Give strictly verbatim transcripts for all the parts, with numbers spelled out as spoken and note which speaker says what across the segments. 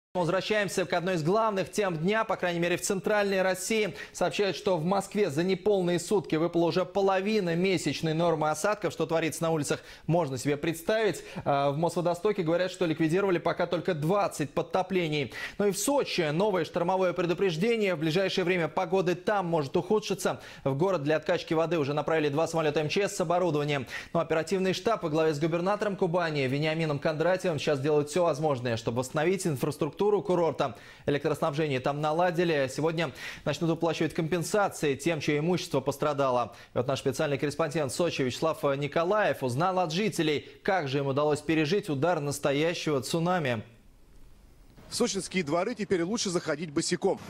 Speaker 1: Возвращаемся к одной из главных тем дня, по крайней мере в центральной России. Сообщают, что в Москве за неполные сутки выпала уже половина месячной нормы осадков. Что творится на улицах, можно себе представить. В Мосводостоке говорят, что ликвидировали пока только двадцать подтоплений. Ну и в Сочи новое штормовое предупреждение. В ближайшее время погода там может ухудшиться. В город для откачки воды уже направили два самолета эм че эс с оборудованием. Но оперативный штаб во главе с губернатором Кубани Вениамином Кондратьевым сейчас делают все возможное, чтобы восстановить инфраструктуру курорта. Электроснабжение там наладили. Сегодня начнут выплачивать компенсации тем, чье имущество пострадало. И вот наш специальный корреспондент в Сочи Вячеслав Николаев узнал от жителей, как же им удалось пережить удар настоящего цунами.
Speaker 2: В сочинские дворы теперь лучше заходить босиком.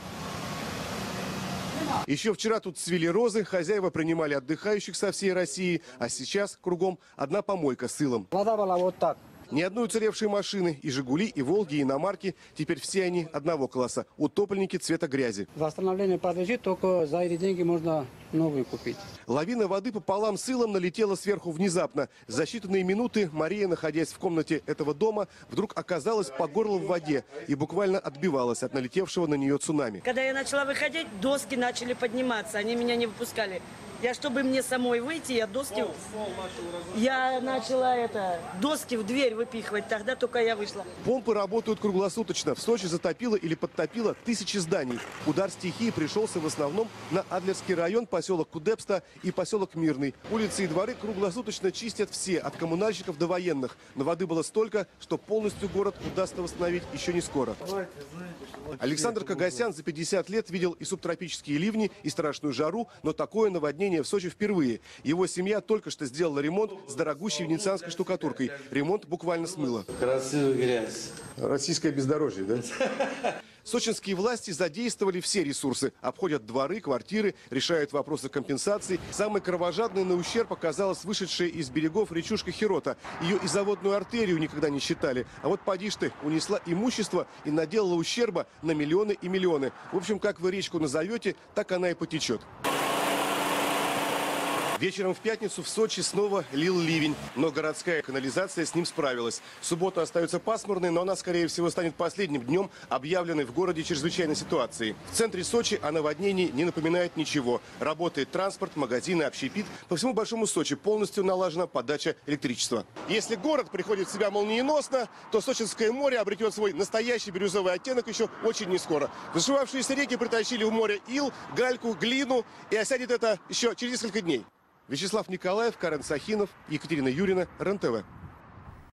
Speaker 2: Еще вчера тут цвели розы, хозяева принимали отдыхающих со всей России, а сейчас кругом одна помойка с илом.
Speaker 3: Вода была вот так.
Speaker 2: Ни одной уцелевшей машины, и «Жигули», и «Волги», и иномарки. Теперь все они одного класса. Утопленники цвета грязи.
Speaker 3: Восстановление подлежит, только за эти деньги можно новые купить.
Speaker 2: Лавина воды пополам с илом налетела сверху внезапно. За считанные минуты Мария, находясь в комнате этого дома, вдруг оказалась по горло в воде и буквально отбивалась от налетевшего на нее цунами.
Speaker 4: Когда я начала выходить, доски начали подниматься, они меня не выпускали. Я, чтобы мне самой выйти, я доски... Я начала это, доски в дверь выпихивать, тогда только я вышла.
Speaker 2: Помпы работают круглосуточно. В Сочи затопило или подтопило тысячи зданий. Удар стихии пришелся в основном на Адлерский район, поселок Кудепста и поселок Мирный. Улицы и дворы круглосуточно чистят все, от коммунальщиков до военных. Но воды было столько, что полностью город удастся восстановить еще не скоро. Александр Кагасян за пятьдесят лет видел и субтропические ливни, и страшную жару, но такое наводнение в Сочи впервые. Его семья только что сделала ремонт с дорогущей венецианской штукатуркой. Ремонт буквально смыло.
Speaker 5: Красивая грязь.
Speaker 2: Российское бездорожье, да? Сочинские власти задействовали все ресурсы. Обходят дворы, квартиры, решают вопросы компенсаций. Самой кровожадной на ущерб оказалась вышедшая из берегов речушка Хирота. Ее и заводную артерию никогда не считали. А вот поди ж ты, унесла имущество и наделала ущерба на миллионы и миллионы. В общем, как вы речку назовете, так она и потечет. Вечером в пятницу в Сочи снова лил ливень, но городская канализация с ним справилась. Суббота остается пасмурной, но она, скорее всего, станет последним днем, объявленной в городе чрезвычайной ситуации. В центре Сочи о наводнении не напоминает ничего. Работает транспорт, магазины, общепит. По всему Большому Сочи полностью налажена подача электричества. Если город приходит в себя молниеносно, то Сочинское море обретет свой настоящий бирюзовый оттенок еще очень не скоро. Зашивавшиеся реки притащили в море ил, гальку, глину, и осядет это еще через несколько дней. Вячеслав Николаев, Карен Сахинов, Екатерина Юрина, РЕН-ТВ.